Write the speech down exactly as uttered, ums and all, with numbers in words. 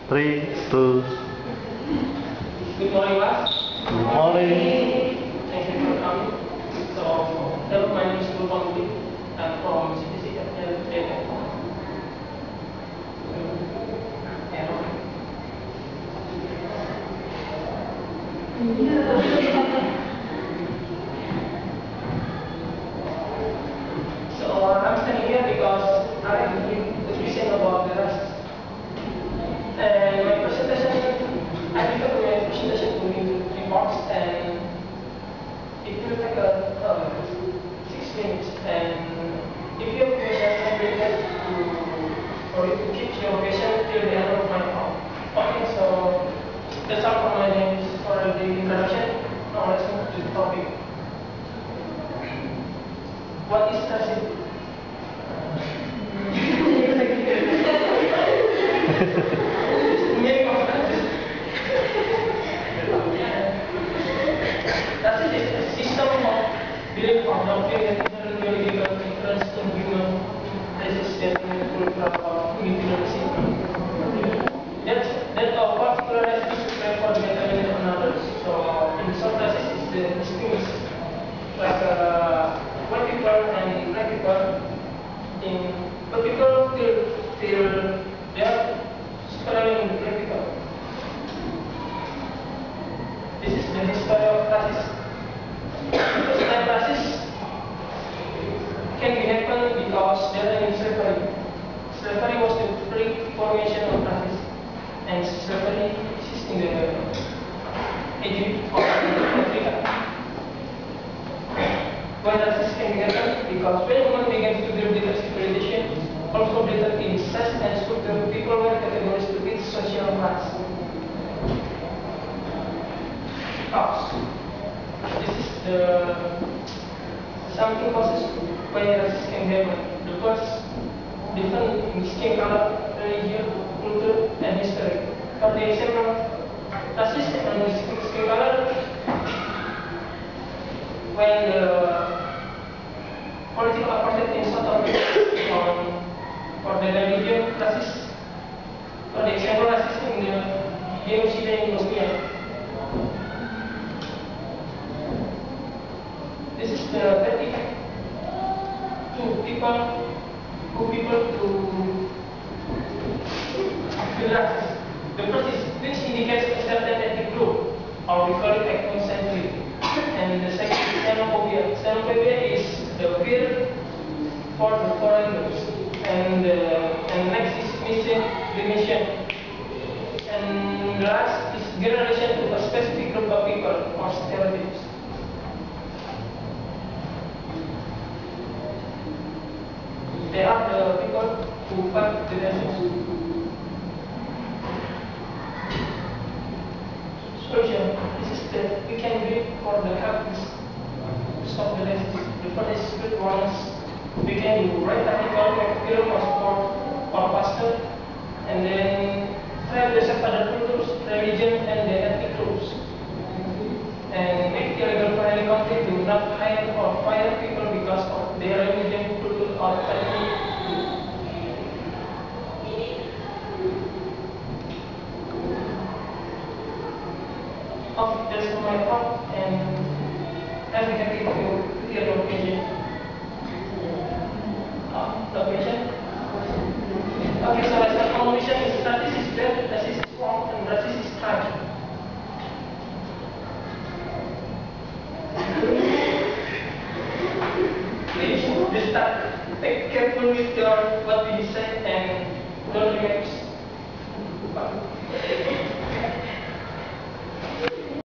Three, two. Good morning, class. Good morning. Thank you for coming. So, hello, my name is Luhur-Fight. I'm from C T C Capital. So, I'm standing here because I give a vision about the rest. And my presentation, I prefer my presentation to be three parts, and it will take a, uh, six minutes. And if you have questions, I will have to, for you to keep your question till the end of my talk. Okay, so that's all for my names for the introduction. Now let's move to the topic. What is racism? Meaning of racism. Racism is a system of belief or doctrine that inherently gives interest in human races that include individualism. That that a particular race is preferred better than another. So in some races is the distinguished, like uh, white people and black people. In but people feel feel they are superior in black people. This is the history of racism. First time racism can be happen because there is slavery. Slavery was the pre-formation of racism, and slavery exists in the Egypt or Africa. Why racism can be happen? Because when human begins to build their civilization, also built in such and structure, people were categorized to each social class. Cause. This is the something causes why racism can happen. The first, different in skin color, religion, culture, and history. For the example, racism and skin color, when the political apartheid in South Africa um, for the religion racism. For the example, racism in the genocide in Bosnia. This is the bad effect to people who people to feel racist. The first is which indicates a certain ethnic group, or we call it ethnocentrism. And the second is xenophobia. Xenophobia is the fear for the foreigners. And uh, and next is misinformation. And the last is generalization to a specific group of people or stereotypes. They are the people who fight the racism. Solution. This is that we can do for the help to stop the racism. The first is good ones. We can do write article, make film or sport or pastor, and then try to accept other cultures, religion, and the ethnic groups. And make the illegal for any country to not hire or fire people because of their religion, culture, or ethnic group. Okay, that's for my talk, and I'll be happy to hear your question. Uh, the question? Okay, so as a combination is racist is bad, racist is wrong, and racist is right. Please, just start. Take careful with your what we say and don't react.